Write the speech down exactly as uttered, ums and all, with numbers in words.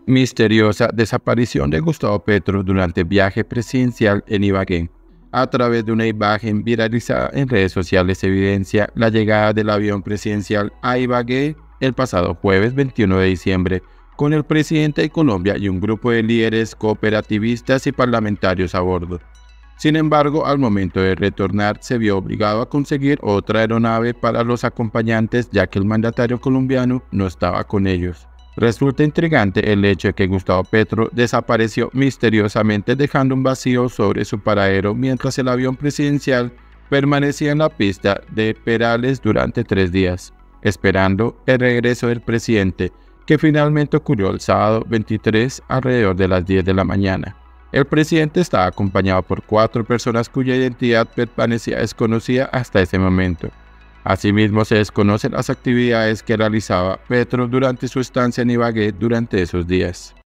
Misteriosa desaparición de Gustavo Petro durante viaje presidencial en Ibagué. A través de una imagen viralizada en redes sociales se evidencia la llegada del avión presidencial a Ibagué el pasado jueves veintiuno de diciembre, con el presidente de Colombia y un grupo de líderes cooperativistas y parlamentarios a bordo. Sin embargo, al momento de retornar, se vio obligado a conseguir otra aeronave para los acompañantes, ya que el mandatario colombiano no estaba con ellos. Resulta intrigante el hecho de que Gustavo Petro desapareció misteriosamente, dejando un vacío sobre su paradero mientras el avión presidencial permanecía en la pista de Perales durante tres días, esperando el regreso del presidente, que finalmente ocurrió el sábado veintitrés alrededor de las diez de la mañana. El presidente estaba acompañado por cuatro personas cuya identidad permanecía desconocida hasta ese momento. Asimismo, se desconocen las actividades que realizaba Petro durante su estancia en Ibagué durante esos días.